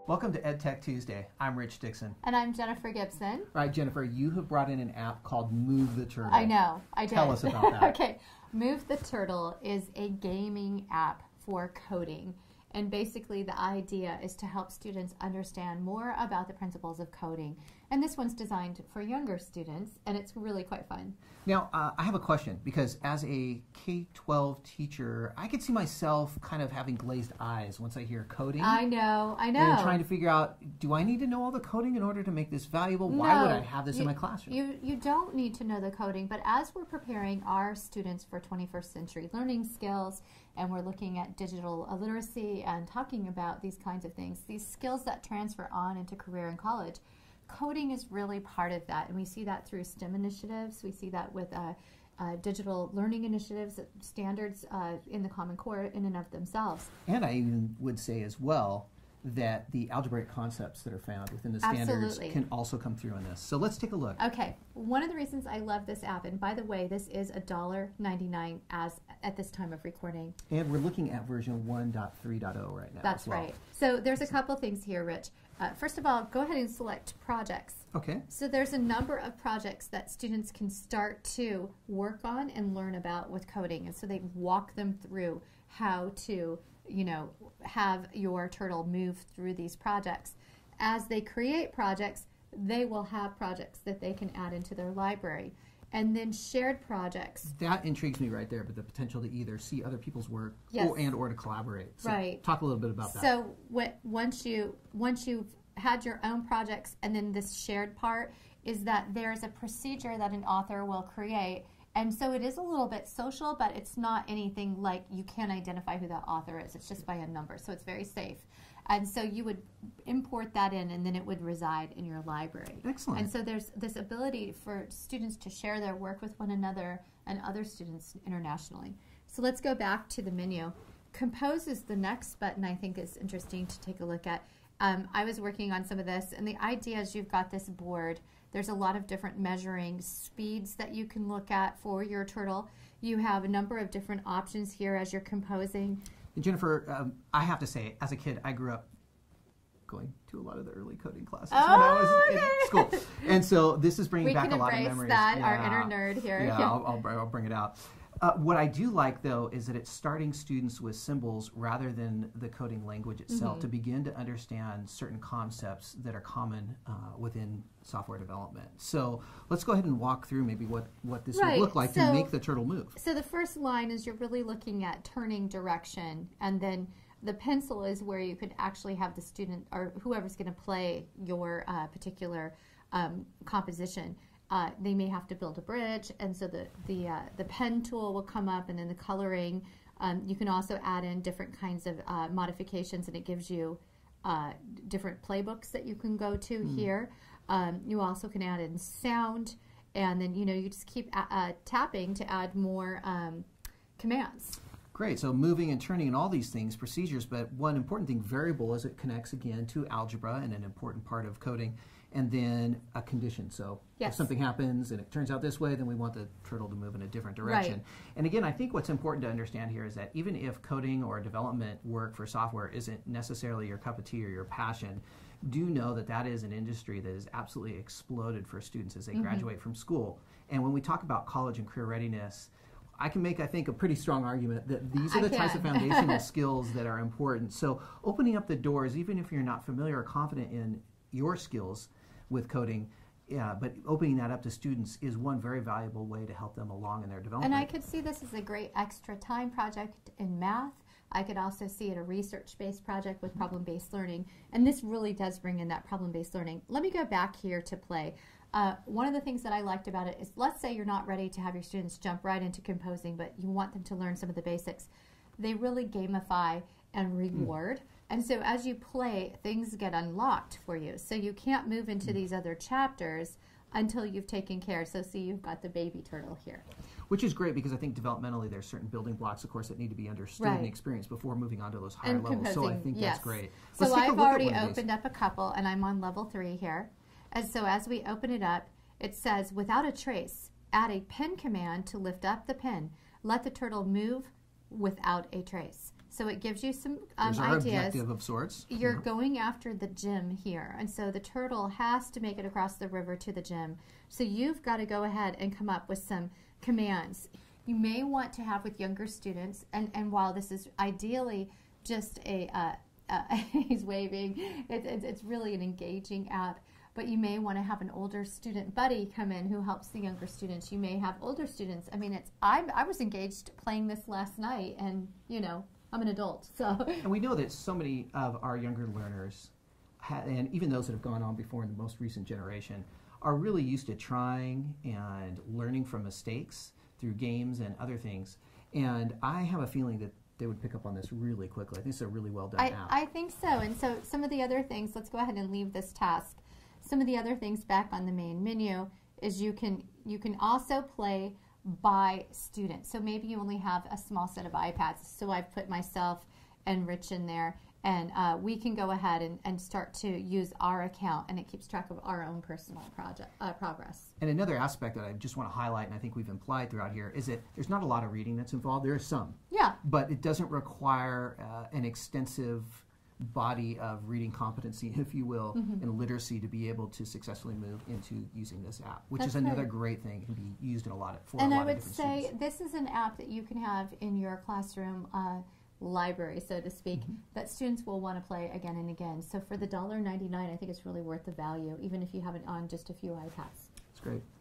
Welcome to EdTech Tuesday. I'm Rich Dixon. And I'm Jennifer Gibson. All right, Jennifer, you have brought in an app called Move the Turtle. I know, I did. Tell us about that. Okay, Move the Turtle is a gaming app for coding. And basically the idea is to help students understand more about the principles of coding. And this one's designed for younger students, and it's really quite fun. Now, I have a question, because as a K-12 teacher, I could see myself kind of having glazed eyes once I hear coding. I know. And trying to figure out, do I need to know all the coding in order to make this valuable? No, why would I have this in my classroom? You don't need to know the coding, but as we're preparing our students for 21st century learning skills, and we're looking at digital literacy and talking about these kinds of things, these skills that transfer on into career and college, coding is really part of that. And we see that through STEM initiatives. We see that with digital learning initiatives, standards in the Common Core in and of themselves. And I even would say as well that the algebraic concepts that are found within the standards can also come through in this. So let's take a look. Okay, one of the reasons I love this app, and by the way, this is $1.99 at this time of recording. And we're looking at version 1.3.0 right now. That's right. So there's a couple things here, Rich. First of all, go ahead and select projects. Okay. So there's a number of projects that students can start to work on and learn about with coding. And so they walk them through how to, have your turtle move through these projects. As they create projects, they will have projects that they can add into their library. And then shared projects. That intrigues me right there, but the potential to either see other people's work or to collaborate. So right. Talk a little bit about that. So once you've had your own projects, and then this shared part is that there's a procedure that an author will create. And so it is a little bit social, but it's not anything like you can't identify who that author is. It's just by a number, so it's very safe. And so you would import that in, and then it would reside in your library. Excellent. And so there's this ability for students to share their work with one another and other students internationally. So let's go back to the menu. Compose is the next button I think is interesting to take a look at. I was working on some of this, and the idea is you've got this board. There's a lot of different measuring speeds that you can look at for your turtle. You have a number of different options here as you're composing. And Jennifer, I have to say, as a kid, I grew up going to a lot of the early coding classes when I was in school. And so this is bringing back a lot of memories. We can embrace that, our inner nerd here. Yeah, I'll bring it out. What I do like, though, is that it's starting students with symbols rather than the coding language itself to begin to understand certain concepts that are common within software development. So let's go ahead and walk through maybe what this would look like to make the turtle move. So the first line is you're really looking at turning direction, and then the pencil is where you could actually have the student or whoever's going to play your particular composition. They may have to build a bridge, and so the pen tool will come up, and then the coloring. You can also add in different kinds of modifications, and it gives you different playbooks that you can go to here. You also can add in sound, and then you just keep tapping to add more commands. Great. So moving and turning and all these things, procedures, but one important thing, variable, as it connects again to algebra and an important part of coding, and then a condition. So if something happens and it turns out this way, then we want the turtle to move in a different direction. Right. And again, I think what's important to understand here is that even if coding or development work for software isn't necessarily your cup of tea or your passion, do know that that is an industry that has absolutely exploded for students as they graduate from school. And when we talk about college and career readiness, I can make, I think, a pretty strong argument that these are the types of foundational skills that are important. So opening up the doors, even if you're not familiar or confident in your skills with coding, but opening that up to students is one very valuable way to help them along in their development. And I could see this as a great extra time project in math. I could also see it a research-based project with problem-based learning. And this really does bring in that problem-based learning. Let me go back here to play. One of the things that I liked about it is, let's say you're not ready to have your students jump right into composing, but you want them to learn some of the basics. They really gamify and reward. And so as you play, things get unlocked for you. So you can't move into these other chapters until you've taken care. So see, you've got the baby turtle here. Which is great, because I think developmentally there's certain building blocks, of course, that need to be understood and experienced before moving on to those higher levels. So I think that's great. So I've already opened up a couple, and I'm on level 3 here. And so as we open it up, it says, without a trace, add a pen command to lift up the pen. Let the turtle move without a trace. So it gives you some There's our ideas. objective of sorts. You're going after the gym here. And so the turtle has to make it across the river to the gym. So you've got to go ahead and come up with some commands. You may want to have with younger students, and while this is ideally just he's waving, it's really an engaging app, but you may want to have an older student buddy come in who helps the younger students. You may have older students. I mean, I was engaged playing this last night, and I'm an adult, so. And we know that so many of our younger learners, and even those that have gone on before in the most recent generation, are really used to trying and learning from mistakes through games and other things. And I have a feeling that they would pick up on this really quickly. I think it's a really well done app. I think so. And so some of the other things, let's go ahead and leave this task. Some of the other things back on the main menu is you can also play by student. So maybe you only have a small set of iPads. So I've put myself and Rich in there, and we can go ahead and start to use our account, and it keeps track of our own personal progress. And another aspect that I just want to highlight, and I think we've implied throughout here, is that there's not a lot of reading that's involved. There is some. Yeah. But it doesn't require an extensive body of reading competency, if you will, and literacy to be able to successfully move into using this app, which is another great thing. It can be used in a lot of different students. And I would say this is an app that you can have in your classroom library, so to speak, that students will want to play again and again. So for the $1.99, I think it's really worth the value, even if you have it on just a few iPads. It's great.